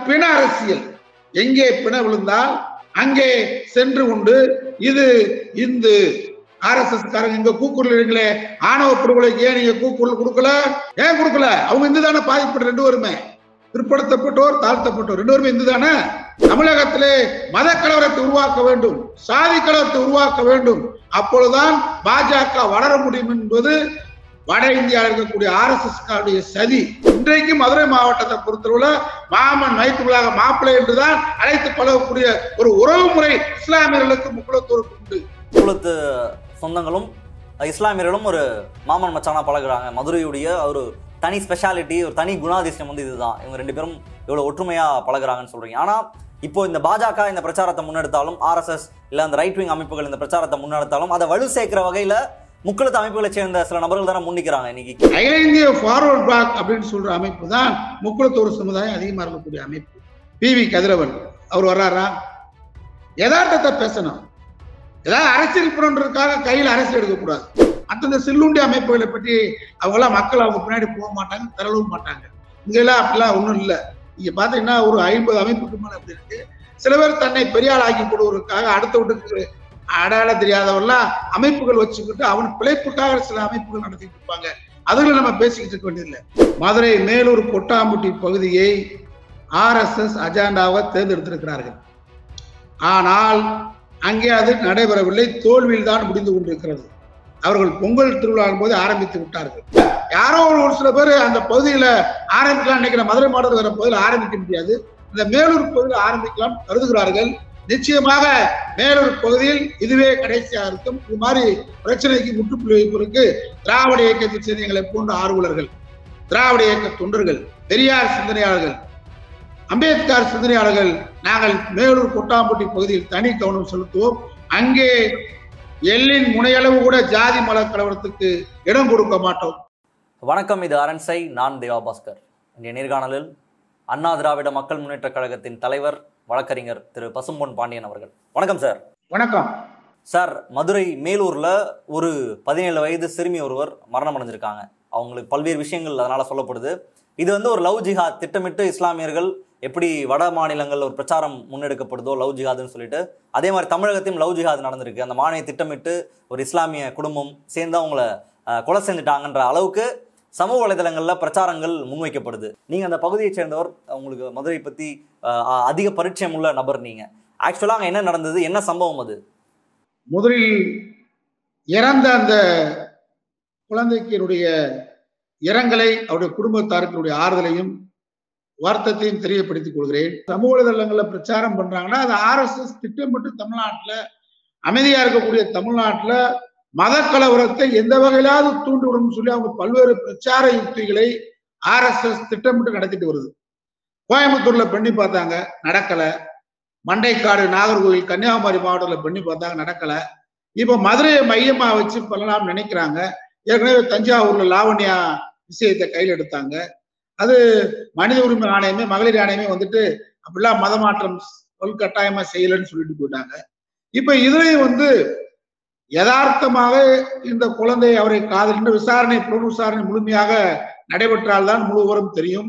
பிண அரசியல். எங்கே பிண விழுந்தால் அங்கே சென்று உண்டு. இது இந்து RSS காரங்க இங்க கூக்குரல் இருக்கீங்களே, ஆணவ படுகொலைக்கு ஏன் நீங்க கூக்குரல் கொடுக்கல? ஏன் கொடுக்கல? அவங்க இந்து தானே பாதிக்கப்பட்ட ரெண்டு பேருமே, பிற்படுத்தப்பட்டோர் தாழ்த்தப்பட்டோர் ரெண்டு பேருமே இந்து தானே. தமிழகத்திலே மத கலவரத்தை உருவாக்க வேண்டும், சாதி கலவரத்தை உருவாக்க வேண்டும், அப்பொழுதுதான் பாஜக வளர முடியும் என்பது வட இந்தியாவில் இருக்கக்கூடிய RSS சதி. இன்றைக்கு மதுரை மாவட்டத்தை பொறுத்தவரை மாமன் மைத்துகளாக மாப்பிள்ளை என்றுதான் அழைத்து பழகக்கூடிய ஒரு உறவு முறை இஸ்லாமியர்களுக்கு முக்குளத்தோருக்கு உண்டு. முக்குளத்து சொந்தங்களும் இஸ்லாமியர்களும் ஒரு மாமன் மச்சானா பழகுறாங்க. மதுரையுடைய ஒரு தனி ஸ்பெஷாலிட்டி, ஒரு தனி குணாதிசயம் வந்து இதுதான். இவங்க ரெண்டு பேரும் இவ்வளவு ஒற்றுமையா பழகுறாங்கன்னு சொல்றீங்க. ஆனா இப்போ இந்த பாஜக இந்த பிரச்சாரத்தை முன்னெடுத்தாலும், RSS இல்ல அந்த ரைட் விங் அமைப்புகள் இந்த பிரச்சாரத்தை முன்னெடுத்தாலும் அதை வலு சேர்க்கிற வகையில முக்குளத்து அமைப்புகளை சேர்ந்த சில நபர்கள் தானே முன்னிக்கிறாங்க. இன்னைக்கு அகில இந்திய ஃபார்வர்ட் பிளாக் அப்படின்னு சொல்ற அமைப்பு தான் முக்குளத்தோர் சமுதாயம் அதிகமா இருக்கக்கூடிய அமைப்பு. PV கதிரவன் அவர் வர்றாரா? யதார்த்தத்தை பேசணும். ஏதாவது அரசியல் புறன்றதுக்காக கையில் அரசியல் எடுக்கக்கூடாது. அந்த சில்லுண்டி அமைப்புகளை பற்றி அவங்கெல்லாம் மக்கள் அவங்க பின்னாடி போக மாட்டாங்க, தரவும் மாட்டாங்க. இங்கெல்லாம் அப்படிலாம் ஒன்றும் இல்லை. நீங்க பாத்தீங்கன்னா ஒரு 50 அமைப்புக்கு மேல அப்படி இருக்கு. சில பேர் தன்னை பெரியாள் ஆக்கி கொடுவதற்காக அடுத்த வீட்டுக்கு அடையாளம் தெரியாதவெல்லாம் அமைப்புகள் வச்சுக்கிட்டு அவன் பிழைப்புக்காக சில அமைப்புகள் நடத்திட்டு இருப்பாங்க. அதுல நம்ம பேசிக்கிட்டு இருக்க வேண்டியதில்லை. மதுரை மேலூர் கொட்டாம்பட்டி பகுதியை RSS அஜெண்டாவாக தேர்ந்தெடுத்திருக்கிறார்கள். ஆனால் அங்கே அது நடைபெறவில்லை, தோல்வியில் தான் முடிந்து கொண்டிருக்கிறது. அவர்கள் பொங்கல் திருவிழா போது ஆரம்பித்து விட்டார்கள். யாரோ ஒரு சில பேர் அந்த பகுதியில ஆரம்பிக்கலாம் நினைக்கிற, மதுரை மாவட்டத்தில் வர பகுதியில் ஆரம்பிக்க முடியாது, இந்த மேலூர் பகுதியில் ஆரம்பிக்கலாம் கருதுகிறார்கள். நிச்சயமாக மேலூர் பகுதியில் இதுவே கடைசியாக இருக்கும். இது மாதிரி பிரச்சனைக்கு முற்றுப்புள்ளி வைப்பதற்கு திராவிட இயக்கத்தை சேர்ந்த எங்களை போன்ற ஆர்வலர்கள், திராவிட இயக்க தொண்டர்கள், பெரியார் சிந்தனையாளர்கள், அம்பேத்கர் சிந்தனையாளர்கள் நாங்கள் மேலூர் கொட்டாம்பட்டி பகுதியில் தனி கவனம் செலுத்துவோம். அங்கே எல்லின் முனையளவு கூட ஜாதி மத கலவரத்துக்கு இடம் கொடுக்க மாட்டோம். வணக்கம், இது அரண்சை. நான் தேவாபாஸ்கர். இன்றைய நேர்காணலில் அண்ணா திராவிட மக்கள் முன்னேற்ற கழகத்தின் தலைவர் வழக்கறிஞர் திரு பசும்பொன் பாண்டியன் அவர்கள். வணக்கம் சார். வணக்கம் சார். மதுரை மேலூர்ல ஒரு 17 வயது சிறுமி ஒருவர் மரணம் அடைஞ்சிருக்காங்க. அவங்களுக்கு பல்வேறு விஷயங்கள் அதனால சொல்லப்படுது. இது வந்து ஒரு லவ் ஜிஹாத் திட்டமிட்டு இஸ்லாமியர்கள் எப்படி வட மாநிலங்கள் ஒரு பிரச்சாரம் முன்னெடுக்கப்படுதோ லவ் ஜிஹாதுன்னு சொல்லிட்டு, அதே மாதிரி தமிழகத்தையும் லவ் ஜிஹாத் நடந்திருக்கு. அந்த மாநில திட்டமிட்டு ஒரு இஸ்லாமிய குடும்பம் சேர்ந்து அவங்கள கொலை செஞ்சுட்டாங்கன்ற அளவுக்கு சமூக வலைதளங்கள்ல பிரச்சாரங்கள் முன்வைக்கப்படுது. நீங்க அந்த பகுதியை சேர்ந்தவர், உங்களுக்கு மதுரை பத்தி அதிக பரிச்சயம் உள்ள நபர். நீங்க ஆக்சுவலா அங்க என்ன நடந்தது, என்ன சம்பவம் அது? முதலில் இறந்த அந்த குழந்தைக்கினுடைய இரங்கலை அவருடைய குடும்பத்தாருக்கினுடைய ஆறுதலையும் வருத்தத்தையும் தெரியப்படுத்திக் கொள்கிறேன். சமூக வலைதளங்கள்ல பிரச்சாரம் பண்றாங்கன்னா அது RSS திட்டமிட்டு தமிழ்நாட்டுல, அமைதியா இருக்கக்கூடிய தமிழ்நாட்டுல மத கலவரத்தை எந்த வகையிலாவது தூண்டிவிடும் சொல்லி அவங்க பல்வேறு பிரச்சார யுக்திகளை RSS திட்டமிட்டு நடத்திட்டு வருது. கோயம்புத்தூர்ல பண்ணி பார்த்தாங்க, நடக்கல. மண்டைக்காடு, நாகர்கோவில், கன்னியாகுமரி மாவட்டத்தில் பண்ணி பார்த்தாங்க, நடக்கல. இப்ப மதுரையை மையமா வச்சு பண்ணலாம் நினைக்கிறாங்க. ஏற்கனவே தஞ்சாவூர்ல லாவண்யா விஷயத்தை கையில் எடுத்தாங்க. அது மனித உரிமை ஆணையமே, மகளிர் ஆணையமே வந்துட்டு அப்படிலாம் மதமாற்றம் கட்டாயமா செய்யலன்னு சொல்லிட்டு போயிட்டாங்க. இப்ப இதுலயும் வந்து யதார்த்தமாக இந்த குழந்தை அவரை காதலின்ற விசாரணை, புலன் விசாரணை முழுமையாக நடைபெற்றால்தான் முழுவதும் தெரியும்.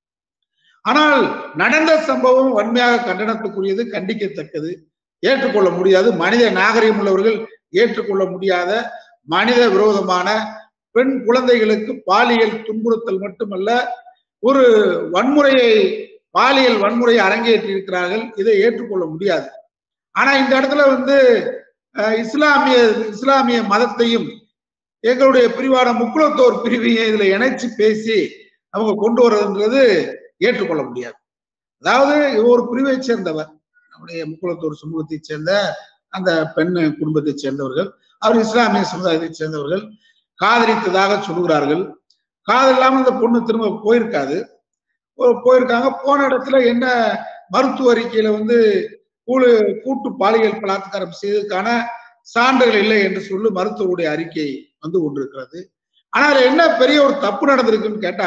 ஆனால் நடந்த சம்பவம் வன்மையாக கண்டனத்துக்குரியது, கண்டிக்கத்தக்கது, ஏற்றுக்கொள்ள முடியாது. மனித நாகரிகம் உள்ளவர்கள் ஏற்றுக்கொள்ள முடியாத மனித விரோதமான பெண் குழந்தைகளுக்கு பாலியல் துன்புறுத்தல் மட்டுமல்ல, ஒரு வன்முறையை, பாலியல் வன்முறையை அரங்கேற்றி இருக்கிறார்கள். இதை ஏற்றுக்கொள்ள முடியாது. ஆனா இந்த இடத்துல வந்து இஸ்லாமிய மதத்தையும் எங்களுடைய பிரிவான முக்குளத்தோர் பிரிவையும் இதுல இணைச்சு பேசி அவங்க கொண்டு வர்றதுன்றது ஏற்றுக்கொள்ள முடியாது. அதாவது ஒரு பிரிவை சேர்ந்தவர், நம்முடைய முக்குளத்தோர் சமூகத்தை சேர்ந்த அந்த பெண் குடும்பத்தை சேர்ந்தவர்கள், அவர் இஸ்லாமிய சமுதாயத்தை சேர்ந்தவர்கள் காதலித்ததாக சொல்லுகிறார்கள். காதல் இல்லாமல் இந்த பொண்ணு திரும்ப போயிருக்காங்க. போன இடத்துல என்ன மருத்துவ அறிக்கையில வந்து கூட்டு பாலியல் பலாத்காரம் செய்ததற்கான சான்றுகள் இல்லை என்று சொல்லி மருத்துவருடைய அறிக்கை வந்து கொண்டிருக்கிறது. ஆனால் என்ன பெரிய ஒரு தப்பு நடந்திருக்குன்னு கேட்டா,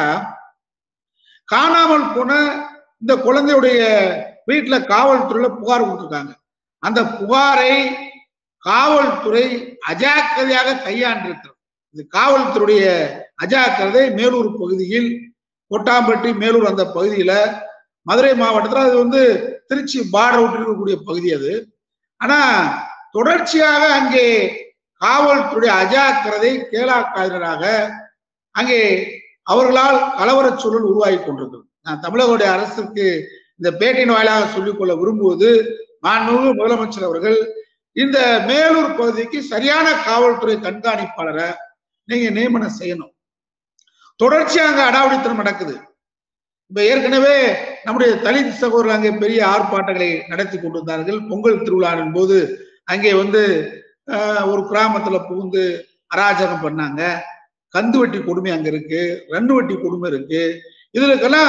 காணாமல் போன இந்த குழந்தையுடைய வீட்டுல காவல்துறையில புகார் கொடுத்திருக்காங்க. அந்த புகாரை காவல்துறை அஜாக்கிரதையாக கையாண்டிருக்கிறது. இது காவல்துறையுடைய அஜாக்கிரதை. மேலூர் பகுதியில், கொட்டாம்பட்டி மேலூர் அந்த பகுதியில மதுரை மாவட்டத்தில் அது வந்து திருச்சி பார்டர் விட்டு இருக்கக்கூடிய பகுதி அது. ஆனா தொடர்ச்சியாக அங்கே காவல்துறை அஜாக்கிரதை கேளாக்காதராக அங்கே அவர்களால் கலவர சூழல் உருவாகி கொண்டிருக்கிறது. நான் தமிழகவுடைய அரசுக்கு இந்த பேட்டியின் வாயிலாக சொல்லிக்கொள்ள விரும்புவது, மாண்புமிகு முதலமைச்சர் அவர்கள் இந்த மேலூர் பகுதிக்கு சரியான காவல்துறை கண்காணிப்பாளரை நீங்க நியமனம் செய்யணும். தொடர்ச்சியாக அங்க அடாவடித்தனம் நடக்குது. இப்ப ஏற்கனவே நம்முடைய தலித் சகோதரர்கள் அங்கே பெரிய ஆர்ப்பாட்டங்களை நடத்தி கொண்டிருந்தார்கள். பொங்கல் திருவிழாவின் போது அங்கே வந்து ஒரு கிராமத்துல புகுந்து அராஜகம் பண்ணாங்க. கந்து வட்டி கொடுமை அங்க இருக்கு, ரன்னு வட்டி கொடுமை இருக்கு. இதுக்கெல்லாம்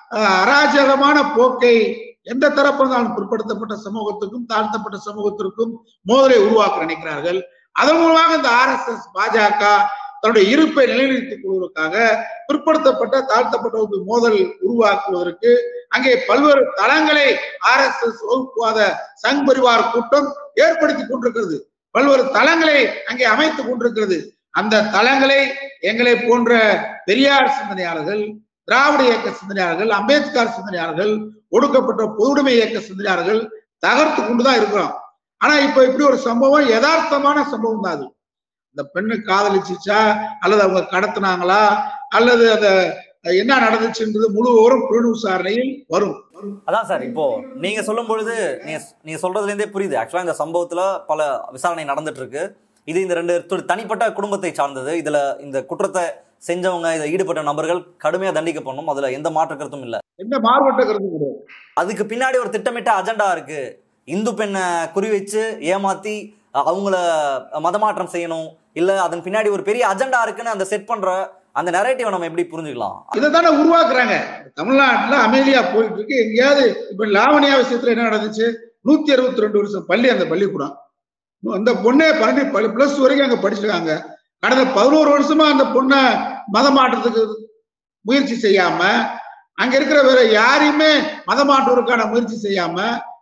அராஜகமான போக்கை எந்த தரப்பு இருந்தாலும் பிற்படுத்தப்பட்ட சமூகத்துக்கும் தாழ்த்தப்பட்ட சமூகத்திற்கும் மோதலை உருவாக்க நினைக்கிறார்கள். அதன் மூலமாக இந்த RSS பாஜக தன்னுடைய இருப்பை நிலைநிறுத்திக் கொள்வதற்காக பிற்படுத்தப்பட்ட தாழ்த்தப்பட்ட மோதல் உருவாக்குவதற்கு அங்கே பல்வேறு தளங்களை RSS வகுப்புவாத சங் பரிவார் கூட்டம் ஏற்படுத்தி கொண்டிருக்கிறது. பல்வேறு தளங்களை அங்கே அமைத்துக் கொண்டிருக்கிறது. அந்த தளங்களை எங்களை போன்ற பெரியார் சிந்தனையாளர்கள், திராவிட இயக்க சிந்தனையாளர்கள், அம்பேத்கர் சிந்தனையாளர்கள், ஒடுக்கப்பட்ட பொதுவுடைமை இயக்க சிந்தனையாளர்கள் தகர்த்து கொண்டுதான் இருக்கிறோம். ஆனா இப்ப இப்படி ஒரு சம்பவம் யதார்த்தமான சம்பவம் தான். அது இந்த பெண்ணு காதலிச்சுச்சா அல்லது அவங்க கடத்தினாங்களா அல்லது அத என்ன நடந்துச்சுன்றது முழு விவரம் புலன் விசாரணையில் வரும். அதான் சார், இப்போ நீங்க சொல்லும் பொழுது நீங்க சொல்றதுல இருந்தே புரியுது. ஆக்சுவலா இந்த சம்பவத்துல பல விசாரணை நடந்துட்டு இருக்கு. இது இந்த 2 தனிப்பட்ட குடும்பத்தை சார்ந்தது. இதுல இந்த குற்றத்தை செஞ்சவங்க, இதை ஈடுபட்ட நபர்கள் கடுமையா தண்டிக்கப்படணும். அதுல எந்த மாற்று கருத்தும் இல்ல, எந்த மாறுபட்ட கருத்தும் கிடையாது. அதுக்கு பின்னாடி ஒரு திட்டமிட்ட அஜெண்டா இருக்கு. இந்து பெண்ணை குறி வச்சு ஏமாத்தி அவங்கள மதமாற்றம் செய்யணும், இல்ல அதன் பின்னாடி ஒரு பெரிய அஜெண்டா இருக்குன்னு அந்த செட் பண்ற அந்த நரேட்டிவ் நம்ம எப்படி புரிஞ்சுக்கலாம்? இதைத்தானே உருவாக்குறாங்க. தமிழ்நாட்டுல அமைதியா போயிட்டு இருக்கு. எங்கேயாவது இப்ப லாவணியா விஷயத்துல என்ன நடந்துச்சு? 162 வருஷம் பள்ளி, அந்த பள்ளிக்கூடம், அந்த பொண்ணே 12 பிளஸ் வரைக்கும் அங்க படிச்சிருக்காங்க. கடந்த 11 வருஷமா அந்த பொண்ணை மதம் மாற்றத்துக்கு முயற்சி செய்யாம, அங்க இருக்கிற வேற யாரையுமே மதம் மாற்றுவதற்கான முயற்சி செய்யாம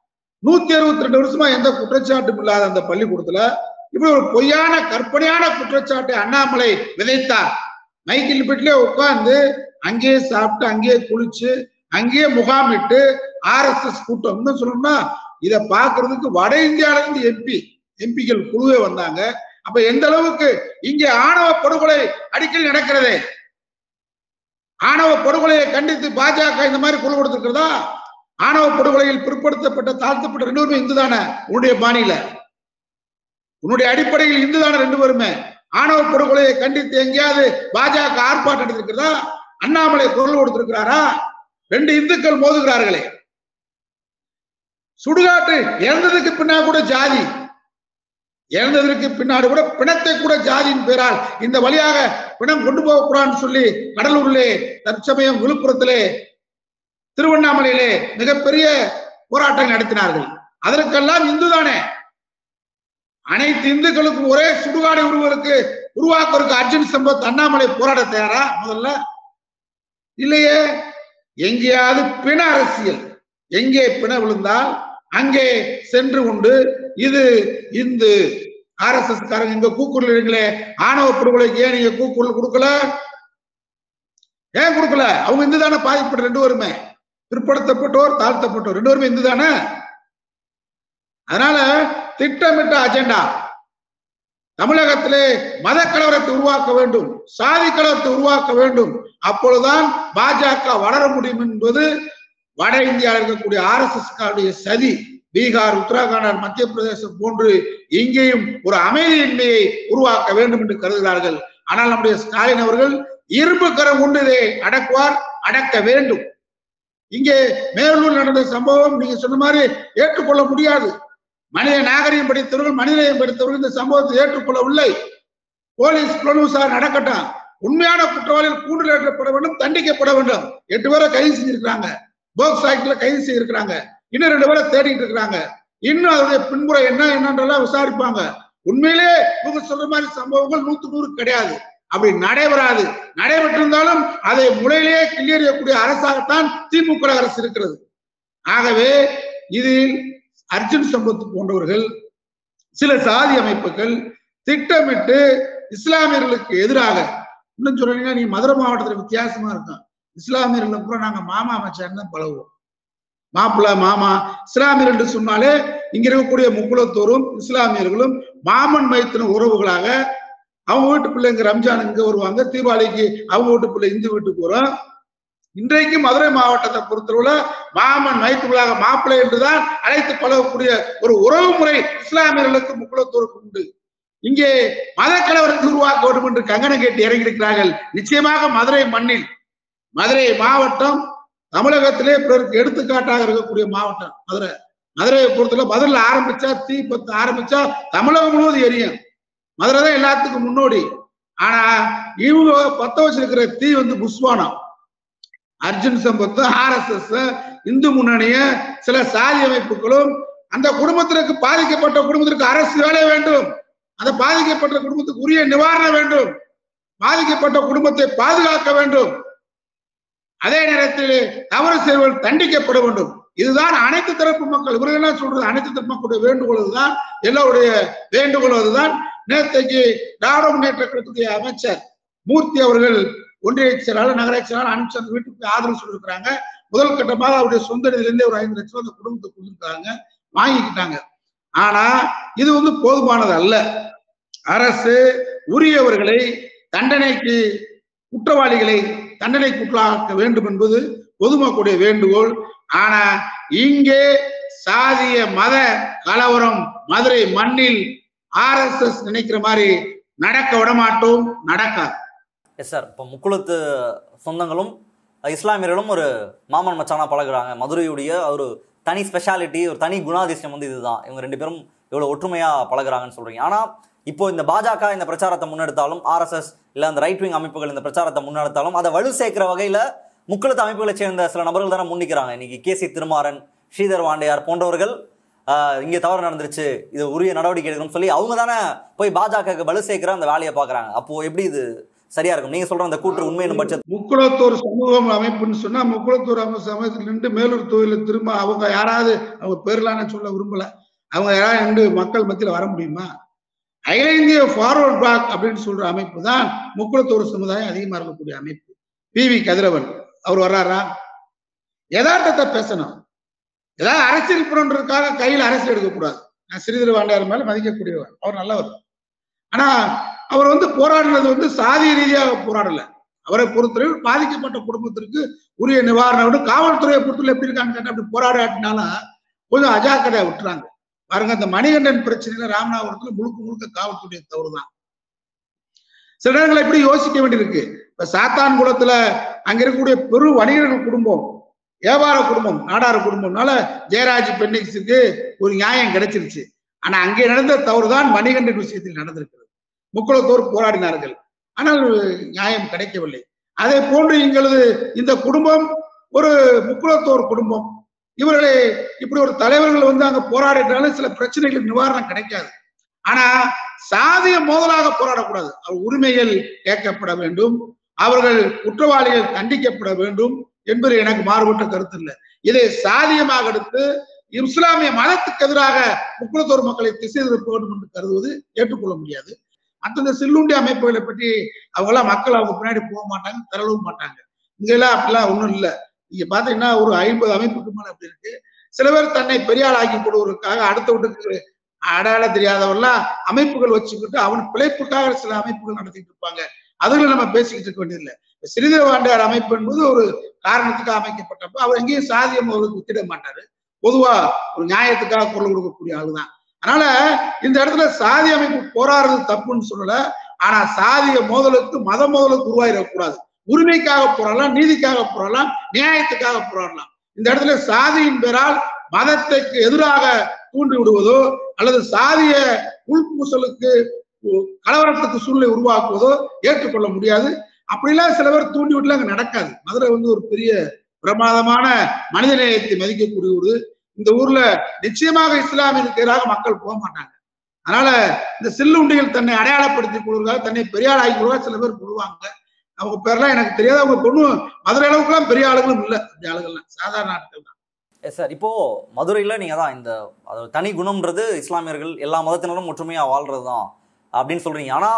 162 வருஷமா எந்த குற்றச்சாட்டும் இல்லாத அந்த பள்ளிக்கூடத்துல இப்படி ஒரு பொய்யான கற்பனையான குற்றச்சாட்டை அண்ணாமலை விதைத்தார். மைக்கில் பெட்டிலே உட்கார்ந்து அங்கேயே சாப்பிட்டு அங்கேயே குளிச்சு அங்கேயே முகாமிட்டு RSS கூட்டம் சொல்லணும்னா இதை பாக்குறதுக்கு வட இந்தியாவில இருந்து எம்பிக்கள் குழுவே வந்தாங்க. அப்ப எந்த அளவுக்கு இங்கே ஆணவ படுகொலை அடிக்கடி நடக்கிறதே, ஆணவ படுகொலையை கண்டித்து பாஜக இந்த மாதிரி குழு கொடுத்திருக்கிறதா? ஆணவ படுகொலையில் பிற்படுத்தப்பட்ட தாழ்த்தப்பட்ட 2 பேருமே இந்து தானே? உன்னுடைய பாணியில உன்னுடைய அடிப்படையில் இந்து தானே 2 பேருமே? ஆணவ படுகொலையை கண்டித்து எங்கேயாவது பாஜக ஆர்ப்பாட்டம் நடத்திருக்கிறதா? அண்ணாமலை குரல் கொடுத்திருக்கிறாரா? 2 இந்துக்கள் மோதுகிறார்களே. சுடுகாட்டு இறந்ததுக்கு பின்னா கூட ஜாதி, இறந்ததற்கு பின்னாடி கூட பிணத்தை கூட ஜாதியின் பேரால் இந்த வழியாக பிணம் கொண்டு போகக்கூடாதுன்னு சொல்லி கடலூரிலே, தற்சமயம் விழுப்புரத்திலே, திருவண்ணாமலையிலே மிகப்பெரிய போராட்டம் நடத்தினார்கள். அதற்கெல்லாம் இந்து தானே. அனைத்து இந்துக்களுக்கும் ஒரே சுடுகாடு உருவாக்குவதற்கு அர்ஜுன் சம்பத் அண்ணாமலை போராட தயாரா? முதல்ல இல்லையே. எங்கேயாவது பிண அரசியல், எங்கே பிண விழுந்தால் அங்கே சென்று கொண்டு இது இந்து RSS காரங்க இங்க கூக்குரல் ஆணவ படுகொலைக்கு ஏன் நீங்க கூக்குரல் கொடுக்கல? ஏன் கொடுக்கல? அவங்க இந்து தானே பாதிப்பட்ட 2 பேருமே, பிற்படுத்தப்பட்டோர் தாழ்த்தப்பட்டோர் 2 பேருமே இந்து தானே. அதனால திட்டமிட்ட அஜெண்டா தமிழகத்திலே மத கலவரத்தை உருவாக்க வேண்டும், சாதி கலவரத்தை உருவாக்க வேண்டும். அப்பொழுதுதான் பாஜக வளர முடியும் என்பது வட இந்தியாவில் இருக்கக்கூடிய RSS காருடைய சதி. பீகார், உத்தரகாண்ட், மத்திய பிரதேசம் போன்று இங்கேயும் ஒரு அமைதியின்மையை உருவாக்க வேண்டும் என்று கருதுகிறார்கள். ஆனால் நம்முடைய ஸ்டாலின் அவர்கள் இரும்பு கரம் கொண்டு இதை அடக்குவார், அடக்க வேண்டும். இங்கே மேலூர் நடந்த சம்பவம் நீங்க சொன்ன மாதிரி ஏற்றுக்கொள்ள முடியாது. மனித நாகரிகம் படித்தவர்கள், மனிதநேயம் படித்தவர்கள் இந்த சம்பவத்தை ஏற்றுக்கொள்ளவில்லை. போலீஸ் புலன் விசாரணை நடக்கட்டும், உண்மையான குற்றவாளிகள் கூண்டில் ஏற்றப்பட வேண்டும், தண்டிக்கப்பட வேண்டும். 8 பேரை கைது செஞ்சிருக்கிறாங்க, போக்ஸ் ஆக்ட்ல கைது செய்திருக்கிறாங்க. இன்னும் 2 பேரை தேடிட்டு இருக்கிறாங்க. இன்னும் அதனுடைய பின்புறம் என்னன்றெல்லாம் விசாரிப்பாங்க. உண்மையிலே இவங்க சொல்ற மாதிரி சம்பவங்கள் 100க்கு 100 கிடையாது. அப்படி நடைபெறாது. நடைபெற்றிருந்தாலும் அதை முளையிலேயே கிளியறியக்கூடிய அரசாகத்தான் திமுக அரசு இருக்கிறது. ஆகவே இதில் அர்ஜுன் சம்பத் போன்றவர்கள், சில சாதி அமைப்புகள் திட்டமிட்டு இஸ்லாமியர்களுக்கு எதிராக, இன்னும் சொல்றீங்கன்னா நீங்க மதுரை மாவட்டத்தில் வித்தியாசமா இருக்கும். இஸ்லாமியர்களை கூட நாங்க மாமா மச்சான் தான் பழகுவோம். மாப்பிள்ள மாமா. இஸ்லாமியர் என்று சொன்னாலே இங்க இருக்கக்கூடிய முக்குலத்தோரும் இஸ்லாமியர்களும் மாமன் மைத்தின உறவுகளாக அவங்க வீட்டு பிள்ளை இங்க ரம்ஜான் இங்க வருவாங்க, தீபாவளிக்கு அவங்க வீட்டு பிள்ளை இந்த வீட்டுக்கு வரும். இன்றைக்கு மதுரை மாவட்டத்தை பொறுத்தவரை மாமன் மைத்துகளாக மாப்பிள்ளை என்றுதான் அழைத்து பழகக்கூடிய ஒரு உறவு முறை இஸ்லாமியர்களுக்கு முக்குலத்தோருக்கு உண்டு. இங்கே மத கலவரத்தை உருவாக்க வேண்டும் என்று கங்கணம் கேட்டு இறங்கியிருக்கிறார்கள். நிச்சயமாக மதுரை மண்ணில், மதுரை மாவட்டம் தமிழகத்திலே பிறருக்கு எடுத்துக்காட்டாக இருக்கக்கூடிய மாவட்டம் மதுரை. மதுரையை பொறுத்தவரை மதுரையில் ஆரம்பிச்சா தீ பத்து ஆரம்பிச்சா தமிழகம் முழுவதும் எரியும். மதுரை தான் எல்லாத்துக்கும் முன்னோடி. ஆனா இவங்க பத்த வச்சிருக்கிற தீ புஷ்வானம். அர்ஜுன் சம்பத், RSS, இந்து முன்னணிய சில சாதி அமைப்புகளும் அந்த குடும்பத்திற்கு பாதிக்கப்பட்ட குடும்பத்திற்கு அரசு வேலை வேண்டும், அந்த பாதிக்கப்பட்ட குடும்பத்துக்கு உரிய நிவாரணம் வேண்டும், பாதிக்கப்பட்ட குடும்பத்தை பாதுகாக்க வேண்டும், அதே நேரத்தில் தவறு செய்வர்கள் தண்டிக்கப்பட வேண்டும். இதுதான் அனைத்து தரப்பு மக்கள் இவர்கள் என்ன சொல்றது, அனைத்து தரப்பு மக்களுடைய வேண்டுகோள் அதுதான், எல்லோருடைய வேண்டுகோள் அதுதான். நேற்றைக்கு திராவிட முன்னேற்ற கழகத்துடைய அமைச்சர் மூர்த்தி அவர்கள் ஒன்றிய செயலாளர் நகராட்சி செயலாளர் அனுப்பிச்சு அந்த வீட்டுக்கு ஆதரவு சொல்லியிருக்கிறாங்க. முதல் கட்டமாக அவருடைய சொந்த நிதியிலிருந்தே ஒரு 5 லட்சம் ரூபாய் அந்த குடும்பத்துக்கு கொடுத்துருக்காங்க, வாங்கிக்கிட்டாங்க. ஆனா இது போதுமானது அல்ல. அரசு உரியவர்களை தண்டனைக்கு, குற்றவாளிகளை தண்டனைக்குள்ளாக்க வேண்டும் என்பது பொதுமக்களுடைய வேண்டுகோள். ஆனா இங்கே சாதிய மத கலவரம் மதுரை மண்ணில் RSS நினைக்கிற மாதிரி நடக்க விடமாட்டோம், நடக்காது. எஸ் சார், இப்போ முக்குளத்து சொந்தங்களும் இஸ்லாமியர்களும் ஒரு மாமன் மச்சானா பழகுறாங்க. மதுரையுடைய ஒரு தனி ஸ்பெஷாலிட்டி, ஒரு தனி குணாதிசயம் இதுதான். இவங்க 2 பேரும் இவ்வளவு ஒற்றுமையா பழகுறாங்கன்னு சொல்றீங்க. ஆனா இப்போ இந்த பாஜக இந்த பிரச்சாரத்தை முன்னெடுத்தாலும், RSS இல்ல அந்த ரைட் விங் அமைப்புகள் இந்த பிரச்சாரத்தை முன்னெடுத்தாலும் அதை வலு சேர்க்கிற வகையில முக்குளத்து அமைப்புகளை சேர்ந்த சில நபர்கள் தானே முன்னிக்கிறாங்க. இன்னைக்கு கேசி திருமாறன், ஸ்ரீதர் வாண்டையார் போன்றவர்கள் இங்க தவறு நடந்துருச்சு, இது உரிய நடவடிக்கை எடுக்கணும்னு சொல்லி அவங்க தானே போய் பாஜக வலு சேர்க்கிற அந்த வேலையை பாக்குறாங்க. அப்போ எப்படி இது சரியா இருக்கும்? நீங்க சொல்ற அந்த கூற்று உண்மையின் பட்சத்தில் முக்குளத்தூர் சமூகம் அமைப்புன்னு சொன்னா முக்குளத்தூர் சமூகத்தில் நின்று மேலூர் தொகுதியில திரும்ப அவங்க யாராவது அவங்க பேர்லான சொல்ல விரும்பல, அவங்க யாராவது நின்று மக்கள் மத்தியில் வர முடியுமா? அகில இந்திய ஃபார்வர்ட் பிளாக் அப்படின்னு சொல்ற அமைப்பு தான் முக்குளத்தூர் சமுதாயம் அதிகமா இருக்கக்கூடிய அமைப்பு. PV கதிரவன் அவர் வர்றாரா? யதார்த்தத்தை பேசணும். ஏதாவது அரசியல் புறன்றதுக்காக கையில் அரசியல் எடுக்கக்கூடாது. நான் ஸ்ரீதர் வாண்டையார் மேல மதிக்கக்கூடியவர், அவர் நல்லவர். ஆனா அவர் போராடினது சாதிய ரீதியாக போராடல. அவரை பொறுத்தவரை பாதிக்கப்பட்ட குடும்பத்திற்கு உரிய நிவாரணம். காவல்துறையை பொறுத்தவரை எப்படி இருக்காங்க கேட்டா அப்படி போராடாட்டினாலும் கொஞ்சம் அஜாக்கிரதையா விட்டுறாங்க. பாருங்க, இந்த மணிகண்டன் பிரச்சனையில ராமநாதபுரத்துல முழுக்க முழுக்க காவல்துறை தவறுதான். சில இடங்களை எப்படி யோசிக்க வேண்டியிருக்கு. இப்ப சாத்தான்குளத்துல அங்க இருக்கக்கூடிய பெரு வணிகர்கள் குடும்பம், வியாபார குடும்பம், நாடார குடும்பம்னால ஜெயராஜ் பெண்ணிக்ஸுக்கு ஒரு நியாயம் கிடைச்சிருச்சு. ஆனா அங்கே நடந்த தவறுதான் மணிகண்டன் விஷயத்தில் நடந்திருக்கிறது. முக்குளத்தோர் போராடினார்கள், ஆனால் நியாயம் கிடைக்கவில்லை. அதே போன்று எங்களது இந்த குடும்பம் ஒரு முக்குளத்தோர் குடும்பம். இவர்களை இப்படி ஒரு தலைவர்கள் அங்க போராடினாலும் சில பிரச்சனைகளுக்கு நிவாரணம் கிடைக்காது. ஆனா சாதிய மோதலாக போராடக்கூடாது. அவர் உரிமைகள் கேட்கப்பட வேண்டும், அவர்கள் குற்றவாளிகள் தண்டிக்கப்பட வேண்டும் என்பது எனக்கு மாறுபட்ட கருத்து இல்லை. இதை சாதியமாக எடுத்து இஸ்லாமிய மதத்துக்கு எதிராக முக்குளத்தோர் மக்களை திசை திருப்ப வேண்டும் என்று கருதுவது ஏற்றுக்கொள்ள முடியாது. மற்ற சில்லுண்டி அமைப்புகளை பற்றி அவங்கெல்லாம் மக்கள் அவங்க பின்னாடி போக மாட்டாங்க, தரவும் மாட்டாங்க. இங்கெல்லாம் அப்படிலாம் ஒண்ணும் இல்லை. நீங்க பாத்தீங்கன்னா ஒரு 50 அமைப்புக்கு மேல அப்படி இருக்கு. சில பேர் தன்னை பெரியாள் ஆக்கி கொடுவதற்காக அடுத்த வீட்டுக்கு அடையாளம் தெரியாதவெல்லாம் அமைப்புகள் வச்சுக்கிட்டு அவன் பிழைப்புக்காக சில அமைப்புகள் நடத்திட்டு இருப்பாங்க. அதுல நம்ம பேசிக்கிட்டு இருக்க வேண்டியதில்லை. ஸ்ரீதர் வாண்டையார் அமைப்பு என்பது ஒரு காரணத்துக்காக அமைக்கப்பட்டப்ப அவர் எங்கேயும் சாதியம் அவருக்கு ஒத்திட மாட்டாரு. பொதுவா ஒரு நியாயத்துக்காக குரல் கொடுக்கக்கூடிய ஆளுதான். அதனால இந்த இடத்துல சாதி அமைப்பு போராடுறது தப்புன்னு சொல்லல. ஆனா சாதிய மோதலுக்கு மத மோதலுக்கு உருவாயிடக்கூடாது. உரிமைக்காக போராடலாம், நீதிக்காக போராடலாம், நியாயத்துக்காக போராடலாம். இந்த இடத்துல சாதியின் பேரால் மதத்துக்கு எதிராக தூண்டி விடுவதோ அல்லது சாதிய உள்பூசலுக்கு கலவரத்துக்கு சூழ்நிலை உருவாக்குவதோ ஏற்றுக்கொள்ள முடியாது. அப்படிலாம் சில பேர் தூண்டி விட்டுல அங்க நடக்காது. மதுரை ஒரு பெரிய பிரமாதமான மனித நேயத்தை மதிக்கக்கூடிய ஊரு. இந்த ஊர்ல நிச்சயமாக இஸ்லாமியருக்கு எதிராக மக்கள் போக மாட்டாங்க. அதனால இந்த சில்லுண்டிகள் தன்னை அடையாளப்படுத்திக் கொள்வதற்காக தன்னை பெரியாள் ஆகி கொள்வதாக சில பேர் கொள்வாங்க. அவங்க பேர்லாம் எனக்கு தெரியாது. அவங்க பொண்ணு மதுரை அளவுக்கு எல்லாம் பெரிய ஆளுகளும் இல்லை. அப்படி ஆளுகள்லாம் சாதாரண ஆட்கள் தான். சார், இப்போ மதுரையில நீங்க தான் இந்த தனி குணம்ன்றது இஸ்லாமியர்கள் எல்லா மதத்தினரும் ஒற்றுமையா வாழ்றதுதான் அப்படின்னு சொல்றீங்க. ஆனா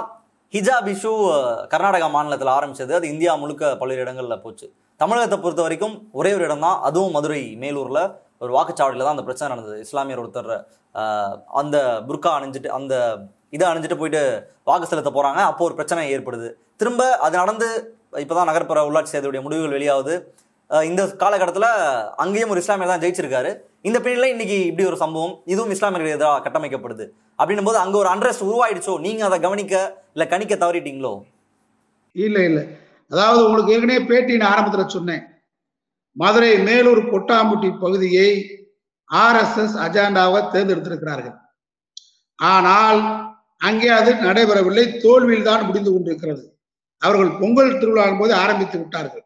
ஹிஜாப் இஷ்யூ கர்நாடகா மாநிலத்தில் ஆரம்பிச்சது, அது இந்தியா முழுக்க பல்வேறு இடங்களில் போச்சு. தமிழகத்தை பொறுத்த வரைக்கும் ஒரே ஒரு இடம் தான், அதுவும் மதுரை மேலூரில் ஒரு வாக்குச்சாவடியில் தான் அந்த பிரச்சனை நடந்தது. இஸ்லாமியர் ஒருத்தர் அந்த புர்கா அணிஞ்சிட்டு அந்த இதை அணிஞ்சிட்டு போயிட்டு வாக்கு செலுத்த போகிறாங்க. அப்போ ஒரு பிரச்சனை ஏற்படுது. திரும்ப அது நடந்து இப்போ தான் நகர்ப்புற உள்ளாட்சி சேவையுடைய முடிவுகள் வெளியாகுது. இந்த காலகட்டத்தில் அங்கேயும் ஒரு இஸ்லாமியர் தான் ஜெயிச்சிருக்காரு. இந்த பின்னணியில் இன்னைக்கு இப்படி ஒரு சம்பவம், இதுவும் இஸ்லாமியர்கள் எதிராக கட்டமைக்கப்படுது அப்படின்னும் போது அங்கே ஒரு அண்ட்ரஸ்ட் உருவாயிடுச்சோ, நீங்கள் அதை கவனிக்க இல்லை கணிக்க தவறிட்டீங்களோ? இல்லை இல்லை, அதாவது உங்களுக்கு ஏற்கனவே பேட்டியின் ஆரம்பத்தில் சொன்னேன், மதுரை மேலூர் கொட்டாம்பட்டி பகுதியை RSS அஜெண்டாவை தேர்ந்தெடுத்திருக்கிறார்கள். ஆனால் அங்கே அது நடைபெறவில்லை, தோல்வியில் தான் முடிந்து கொண்டிருக்கிறது. அவர்கள் பொங்கல் திருவிழாவின் போது ஆரம்பித்து விட்டார்கள்.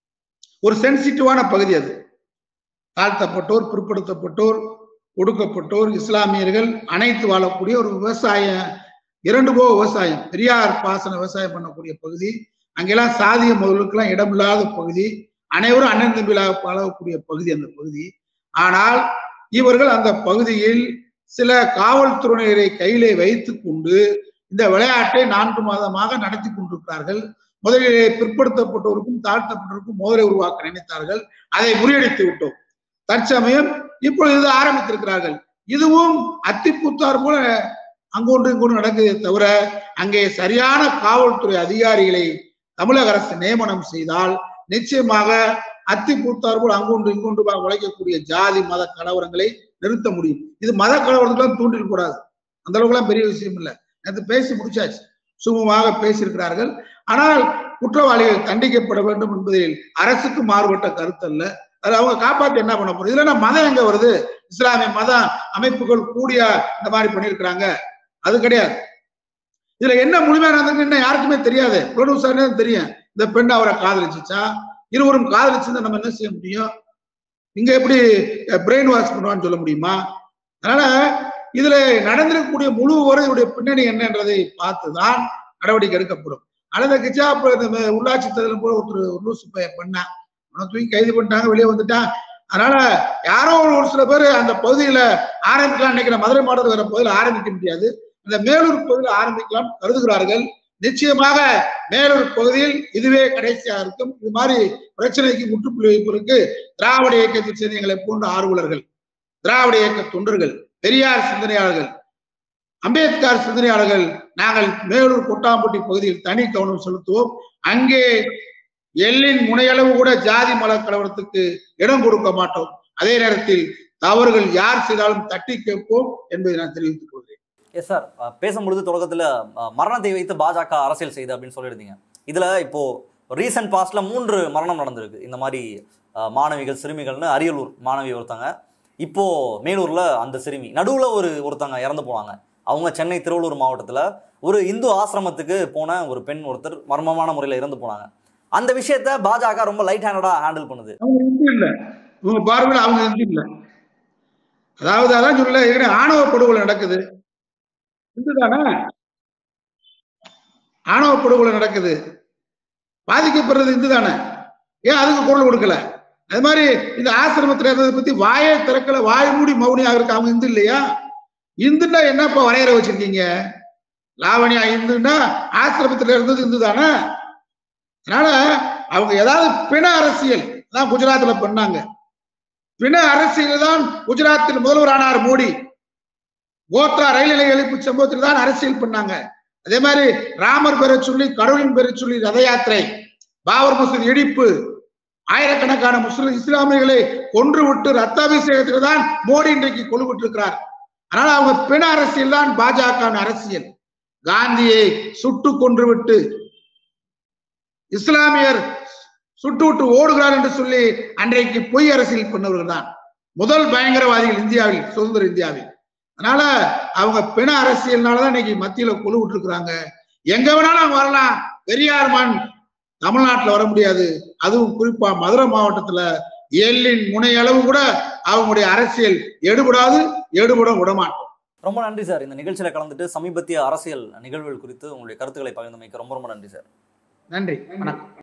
ஒரு சென்சிட்டிவான பகுதி அது. தாழ்த்தப்பட்டோர், பிற்படுத்தப்பட்டோர், ஒடுக்கப்பட்டோர், இஸ்லாமியர்கள் அனைத்து வாழக்கூடிய ஒரு விவசாயம், 2 போக விவசாயம், பெரியார் பாசன விவசாயம் பண்ணக்கூடிய பகுதி. அங்கெல்லாம் சாதிய முதலுக்கெல்லாம் இடமில்லாத பகுதி, அனைவரும் அண்ணன் தம்பிகளாக பழகக்கூடிய பகுதி அந்த பகுதி. ஆனால் இவர்கள் அந்த பகுதியில் சில காவல்துறையினரை கையிலே வைத்துக் கொண்டு இந்த விளையாட்டை 4 மாதமாக நடத்தி கொண்டிருக்கிறார்கள். முதலிலே பிற்படுத்தப்பட்டோருக்கும் தாழ்த்தப்பட்டோருக்கும் மோதலை உருவாக்க நினைத்தார்கள். அதை முறியடித்து விட்டோம். தற்சமயம் இப்பொழுது ஆரம்பித்திருக்கிறார்கள். இதுவும் அத்திப்பூத்தார் போல அங்கொன்று இங்கொன்று நடக்குதே தவிர, அங்கே சரியான காவல்துறை அதிகாரிகளை தமிழக அரசு நியமனம் செய்தால் நிச்சயமாக அத்திப்பூத்தார் போல் அங்கொன்று இங்கொன்று உழைக்கக்கூடிய ஜாதி மத கலவரங்களை நிறுத்த முடியும். இது மத கலவரத்துக்கெல்லாம் தூண்டில் கூடாது, அந்த அளவுக்குலாம் பெரிய விஷயம் இல்லை. நேற்று பேசி முடிச்சாச்சு, சுமூகமாக பேசியிருக்கிறார்கள். ஆனால் குற்றவாளிகள் தண்டிக்கப்பட வேண்டும் என்பதில் அரசுக்கு மாறுபட்ட கருத்து அல்ல. அது அவங்க காப்பாற்றி என்ன பண்ண போறோம்? இதுல மதம் எங்க வருது? இஸ்லாமிய மத அமைப்புகள் கூடிய இந்த மாதிரி பண்ணியிருக்கிறாங்க, அது கிடையாது. இதுல என்ன முழுமையான நடந்ததுன்னு யாருக்குமே தெரியாது. புலன் விசாரணை தெரியும். இந்த பெண் அவரை காதலிச்சுச்சா, இருவரும் காதலிச்சுன்னா நம்ம என்ன செய்ய முடியும்? இங்க எப்படி பிரெயின் வாஷ் பண்ணுவான்னு சொல்ல முடியுமா? அதனால இதுல நடந்திருக்கக்கூடிய முழு உரையுடைய பின்னணி என்னன்றதை பார்த்துதான் நடவடிக்கை எடுக்கப்படும். அனந்த கிச்சா உள்ளாட்சி தேர்தல் போல ஒரு லூசு பண்ணா, தூக்கி கைது பண்ணிட்டாங்க, வெளியே வந்துட்டான். அதனால யாரோ ஒரு சில பேர் அந்த பகுதியில ஆரம்பிக்கலாம் நினைக்கிற, மதுரை மாவட்டத்தில் வேற பகுதியில் ஆரம்பிக்க முடியாது, அந்த மேலூர் பகுதியில் ஆரம்பிக்கலாம் கருதுகிறார்கள். நிச்சயமாக மேலூர் பகுதியில் இதுவே கடைசியா இருக்கும். இது மாதிரி பிரச்சனைக்கு முற்றுப்புள்ளி வைப்பதற்கு திராவிட இயக்கத்தை சேர்ந்த எங்களை போன்ற ஆர்வலர்கள், திராவிட இயக்க தொண்டர்கள், பெரியார் சிந்தனையாளர்கள், அம்பேத்கர் சிந்தனையாளர்கள் நாங்கள் மேலூர் கொட்டாம்பட்டி பகுதியில் தனி கவனம் செலுத்துவோம். அங்கே எல்லின் முனையளவு கூட ஜாதி மத கலவரத்துக்கு இடம் கொடுக்க மாட்டோம். அதே நேரத்தில் தவறுகள் யார் செய்தாலும் தட்டி கேட்போம் என்பதை நான் தெரிவித்துக் கொள்கிறேன். எஸ் சார், பேசும்பொழுது தொடக்கத்தில் மரணத்தை வைத்து பாஜக அரசியல் செய்து அப்படின்னு சொல்லியிருந்தீங்க. இதுல இப்போ ரீசன்ட் பாஸ்ட்ல 3 மரணம் நடந்திருக்கு. இந்த மாதிரி மாணவிகள், சிறுமிகள்னு அரியலூர் மாணவி ஒருத்தங்க, இப்போ மேலூர்ல அந்த சிறுமி, நடுவுல ஒருத்தங்க இறந்து போனாங்க. அவங்க சென்னை திருவள்ளூர் மாவட்டத்துல ஒரு இந்து ஆசிரமத்துக்கு போன ஒரு பெண் ஒருத்தர் மர்மமான முறையில் இறந்து போனாங்க. அந்த விஷயத்த பாஜக ரொம்ப லைட் ஹேண்டடா ஹேண்டில் பண்ணுது. உங்க பார்வையில் அவங்க இல்ல, அதாவது அதான் சொல்ல, ஆணவ படுகொலை நடக்குது, இந்துதானே ஆணவ படுகொலை நடக்குது, பாதிக்கப்படுறது இந்துதானே, ஏன் அதுக்கு குரல் கொடுக்கல? அது மாதிரி இந்த ஆசிரமத்தில் இருந்ததை பத்தி வாயே திறக்கல, வாய் மூடி மௌனியாக இருக்கு. அவங்க இந்து இல்லையா? இந்துன்னா என்னப்பா வரையறை வச்சிருக்கீங்க? லாவணியா இந்துன்னா ஆசிரமத்தில் இருந்தது இந்து தானே. அதனால அவங்க ஏதாவது பிண அரசியல் தான் குஜராத்ல பண்ணாங்க. பிண அரசியல் தான் குஜராத்தில் முதல்வர் ஆனார் மோடி. கோத்ரா ரயில் நிலைய எழுப்பு சம்பவத்தில் தான் அரசியல் பண்ணாங்க. அதே மாதிரி ராமர் பெற சொல்லி, கடவுளின் பெற சொல்லி ரத யாத்திரை, பாபர் மசூதி இடிப்பு, ஆயிரக்கணக்கான முஸ்லிம் இஸ்லாமியர்களை கொன்று விட்டு ரத்தாபிஷேகத்தில் தான் மோடி இன்றைக்கு கொழுவிட்டு இருக்கிறார். அதனால அவங்க பிண அரசியல் தான் பாஜக அரசியல். காந்தியை சுட்டு கொன்று விட்டு இஸ்லாமியர் சுட்டு விட்டு ஓடுகிறார் என்று சொல்லி அன்றைக்கு பொய் அரசியல் பண்ணவர்கள் தான் முதல் பயங்கரவாதிகள் இந்தியாவில், சுதந்திர இந்தியாவில். அதனால அவங்க பிண அரசியல்னாலதான் இன்னைக்கு மத்தியில கொழு விட்டு இருக்கிறாங்க. எங்க வேணாலும் அவங்க வரலாம், பெரியார் மண் தமிழ்நாட்டில் வர முடியாது. அதுவும் குறிப்பா மதுரை மாவட்டத்துல எல்லின் முனையளவு கூட அவங்களுடைய அரசியல் எடுபடாது, எடுபட விடமாட்டோம். ரொம்ப நன்றி சார். இந்த நிகழ்ச்சியில கலந்துட்டு சமீபத்திய அரசியல் நிகழ்வுகள் குறித்து உங்களுடைய கருத்துக்களை பகிர்ந்தமைக்கு ரொம்ப ரொம்ப நன்றி சார். நன்றி, வணக்கம்.